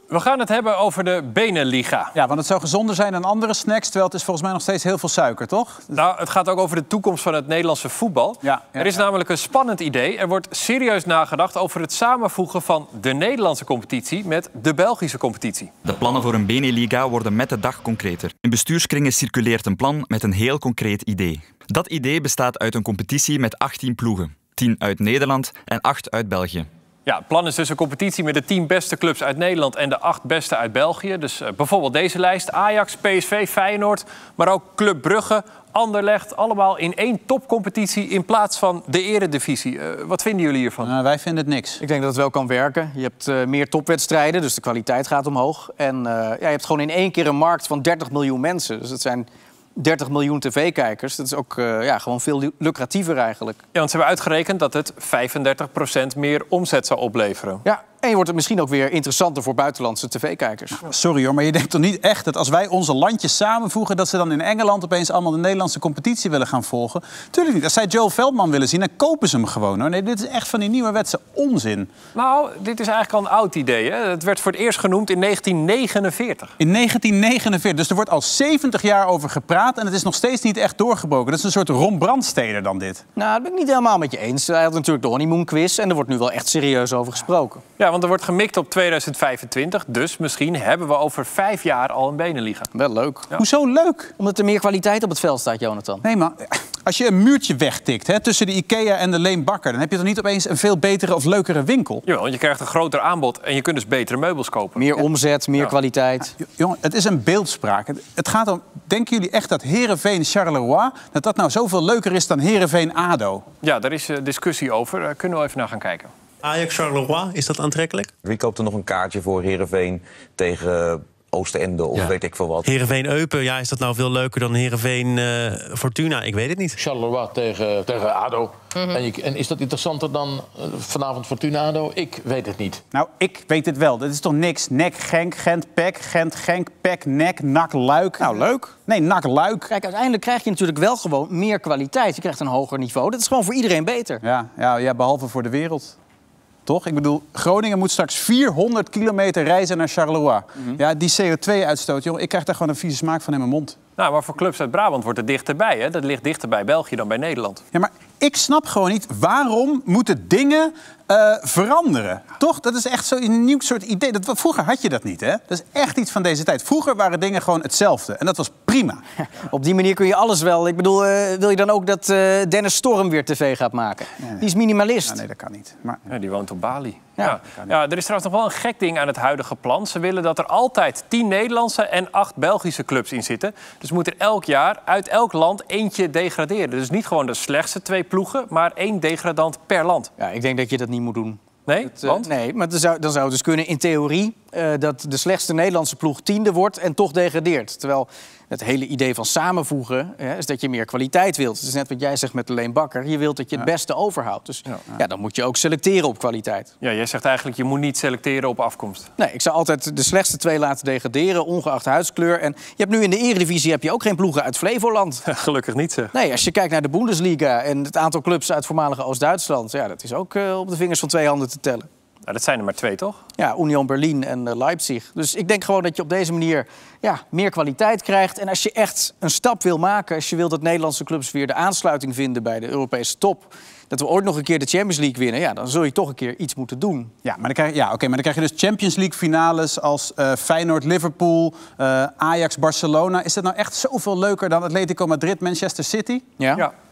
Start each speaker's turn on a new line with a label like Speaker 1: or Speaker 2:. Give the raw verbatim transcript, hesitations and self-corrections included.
Speaker 1: We gaan het hebben over de Beneliga.
Speaker 2: Ja, want het zou gezonder zijn dan andere snacks, terwijl het is volgens mij nog steeds heel veel suiker, toch?
Speaker 1: Nou, het gaat ook over de toekomst van het Nederlandse voetbal.
Speaker 2: Ja, ja,
Speaker 1: er is
Speaker 2: ja.
Speaker 1: namelijk een spannend idee. Er wordt serieus nagedacht over het samenvoegen van de Nederlandse competitie met de Belgische competitie.
Speaker 3: De plannen voor een Beneliga worden met de dag concreter. In bestuurskringen circuleert een plan met een heel concreet idee. Dat idee bestaat uit een competitie met achttien ploegen. tien uit Nederland en acht uit België.
Speaker 1: Ja, het plan is dus een competitie met de tien beste clubs uit Nederland en de acht beste uit België. Dus uh, bijvoorbeeld deze lijst: Ajax, P S V, Feyenoord, maar ook Club Brugge, Anderlecht. Allemaal in één topcompetitie in plaats van de eredivisie. Uh, wat vinden jullie hiervan?
Speaker 2: Nou, wij vinden het niks.
Speaker 4: Ik denk dat het wel kan werken. Je hebt uh, meer topwedstrijden, dus de kwaliteit gaat omhoog. En uh, ja, je hebt gewoon in één keer een markt van dertig miljoen mensen. Dus dat zijn dertig miljoen tv-kijkers. Dat is ook uh, ja, gewoon veel lucratiever eigenlijk.
Speaker 1: Ja, want ze hebben uitgerekend dat het vijfendertig procent meer omzet zou opleveren.
Speaker 4: Ja, en je wordt het misschien ook weer interessanter voor buitenlandse tv-kijkers.
Speaker 2: Sorry hoor, maar je denkt toch niet echt dat als wij onze landjes samenvoegen, dat ze dan in Engeland opeens allemaal de Nederlandse competitie willen gaan volgen? Tuurlijk niet. Als zij Joe Veldman willen zien, dan kopen ze hem gewoon, hoor. Nee, dit is echt van die nieuwerwetse onzin.
Speaker 1: Nou, dit is eigenlijk al een oud idee, hè? Het werd voor het eerst genoemd in negentien negenenveertig.
Speaker 2: In negentien negenenveertig. Dus er wordt al zeventig jaar over gepraat en het is nog steeds niet echt doorgebroken. Dat is een soort Ron Brandsteder dan dit.
Speaker 4: Nou, dat ben ik niet helemaal met je eens. Hij had natuurlijk de honeymoon quiz en er wordt nu wel echt serieus over gesproken.
Speaker 1: Ja, want er wordt gemikt op tweeduizend vijfentwintig. Dus misschien hebben we over vijf jaar al een Beneliga.
Speaker 4: Wel leuk.
Speaker 1: Ja.
Speaker 2: Hoezo leuk?
Speaker 4: Omdat er meer kwaliteit op het veld staat, Jonathan.
Speaker 2: Nee, maar als je een muurtje wegtikt, hè, tussen de Ikea en de Leen Bakker, dan heb je toch niet opeens een veel betere of leukere winkel?
Speaker 1: Jawel, want je krijgt een groter aanbod en je kunt dus betere meubels kopen.
Speaker 4: Meer omzet, meer
Speaker 1: Ja.
Speaker 4: kwaliteit.
Speaker 2: Ja, jongen, het is een beeldspraak. Het, het gaat om, denken jullie echt dat Heerenveen Charleroi, dat dat nou zoveel leuker is dan Heerenveen ADO?
Speaker 1: Ja, daar is uh, discussie over. Daar kunnen we even naar gaan kijken.
Speaker 5: Ajax Charleroi, is dat aantrekkelijk?
Speaker 6: Wie koopt er nog een kaartje voor Heerenveen tegen Oostende of
Speaker 5: Ja.
Speaker 6: weet ik veel wat?
Speaker 5: Heerenveen-Eupen, ja, is dat nou veel leuker dan Heerenveen-Fortuna? Ik weet het niet.
Speaker 7: Charleroi tegen, tegen ADO. Mm-hmm. en, je, en is dat interessanter dan uh, vanavond Fortuna-ADO? Ik weet het niet.
Speaker 2: Nou, ik weet het wel. Dat is toch niks? Nek, Genk, Gent, Pek, Gent, Genk, Pek, Nek, Nak, Luik.
Speaker 4: Nou, leuk.
Speaker 2: Nee, Nak, Luik.
Speaker 4: Kijk, uiteindelijk krijg je natuurlijk wel gewoon meer kwaliteit. Je krijgt een hoger niveau. Dat is gewoon voor iedereen beter.
Speaker 2: Ja, ja, ja, behalve voor de wereld. Toch? Ik bedoel, Groningen moet straks vierhonderd kilometer reizen naar Charleroi. Mm-hmm. Ja, die C O twee uitstoot, jongen, ik krijg daar gewoon een vieze smaak van in mijn mond.
Speaker 1: Nou, maar voor clubs uit Brabant wordt het dichterbij, hè? Dat ligt dichter bij België dan bij Nederland.
Speaker 2: Ja, maar ik snap gewoon niet, waarom moeten dingen uh, veranderen? Toch? Dat is echt zo'n nieuw soort idee. Dat, vroeger had je dat niet, hè? Dat is echt iets van deze tijd. Vroeger waren dingen gewoon hetzelfde. En dat was prima.
Speaker 4: Ja, op die manier kun je alles wel. Ik bedoel, uh, wil je dan ook dat uh, Dennis Storm weer tv gaat maken? Ja, nee. Die is minimalist.
Speaker 2: Ja, nee, dat kan niet. Maar...
Speaker 1: Ja, die woont op Bali.
Speaker 4: Ja.
Speaker 1: Ja. Ja, er is trouwens nog wel een gek ding aan het huidige plan. Ze willen dat er altijd tien Nederlandse en acht Belgische clubs in zitten. Dus moet er elk jaar uit elk land eentje degraderen. Dus niet gewoon de slechtste twee ploegen, maar één degradant per land.
Speaker 4: Ja, ik denk dat je dat niet moet doen.
Speaker 1: Nee?
Speaker 4: Het, uh,
Speaker 1: Want?
Speaker 4: Nee, maar dan zou, dan zou het dus kunnen in theorie uh, dat de slechtste Nederlandse ploeg tiende wordt en toch degradeert. Terwijl het hele idee van samenvoegen ja, is dat je meer kwaliteit wilt. Het is net wat jij zegt met Leen Bakker. Je wilt dat je het
Speaker 2: Ja.
Speaker 4: beste overhoudt. Dus ja.
Speaker 1: Ja.
Speaker 4: Ja, dan moet je ook selecteren op kwaliteit.
Speaker 1: Ja, jij zegt eigenlijk, je moet niet selecteren op afkomst.
Speaker 4: Nee, ik zou altijd de slechtste twee laten degraderen, ongeacht huidskleur. En je hebt nu in de Eredivisie heb je ook geen ploegen uit Flevoland.
Speaker 1: Gelukkig niet, zeg.
Speaker 4: Nee, als je kijkt naar de Bundesliga en het aantal clubs uit voormalige Oost-Duitsland, ja, dat is ook uh, op de vingers van twee handen te tellen.
Speaker 1: Nou, dat zijn er maar twee, toch?
Speaker 4: Ja, Union Berlin en uh, Leipzig. Dus ik denk gewoon dat je op deze manier ja, meer kwaliteit krijgt. En als je echt een stap wil maken, als je wil dat Nederlandse clubs weer de aansluiting vinden bij de Europese top, dat we ooit nog een keer de Champions League winnen, ja, dan zul je toch een keer iets moeten doen.
Speaker 2: Ja, maar dan krijg je, ja, okay, maar dan krijg je dus Champions League finales als uh, Feyenoord-Liverpool, uh, Ajax-Barcelona. Is dat nou echt zoveel leuker dan Atletico Madrid-Manchester City?
Speaker 4: Ja?
Speaker 1: Ja.